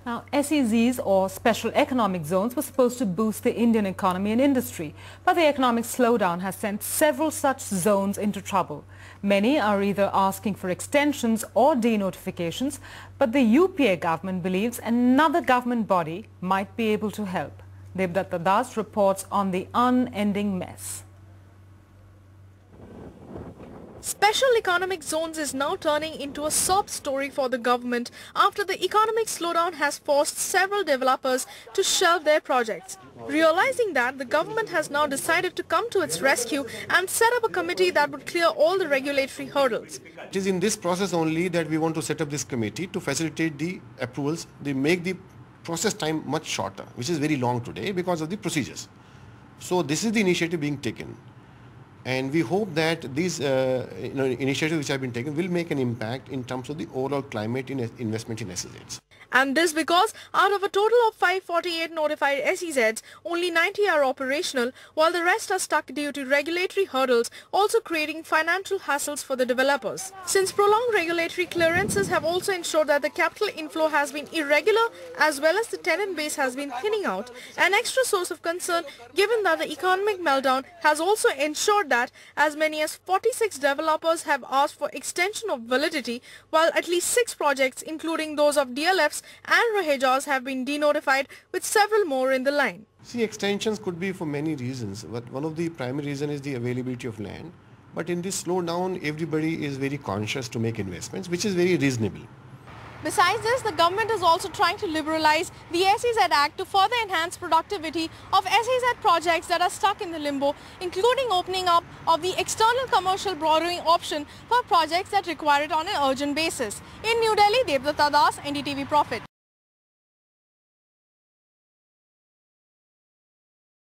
Now, SEZs or Special Economic Zones were supposed to boost the Indian economy and industry, but the economic slowdown has sent several such zones into trouble. Many are either asking for extensions or denotifications, but the UPA government believes another government body might be able to help. Devdatta Das reports on the unending mess. Special economic zones is now turning into a sob story for the government after the economic slowdown has forced several developers to shelve their projects. Realizing that, the government has now decided to come to its rescue and set up a committee that would clear all the regulatory hurdles. It is in this process only that we want to set up this committee to facilitate the approvals. They make the process time much shorter, which is very long today because of the procedures. So this is the initiative being taken. And we hope that these initiatives which have been taken will make an impact in terms of the overall climate in investment in SEZs. And this because out of a total of 548 notified SEZs, only 90 are operational, while the rest are stuck due to regulatory hurdles, also creating financial hassles for the developers. Since prolonged regulatory clearances have also ensured that the capital inflow has been irregular as well as the tenant base has been thinning out, an extra source of concern given that the economic meltdown has also ensured that as many as 46 developers have asked for extension of validity, while at least 6 projects including those of DLFs and Rahejas have been denotified, with several more in the line. See, extensions could be for many reasons, but one of the primary reasons is the availability of land. But in this slowdown, everybody is very conscious to make investments, which is very reasonable. Besides this, the government is also trying to liberalize the SEZ Act to further enhance productivity of SEZ projects that are stuck in the limbo, including opening up of the external commercial borrowing option for projects that require it on an urgent basis. In New Delhi, Devdatta Das, NDTV Profit.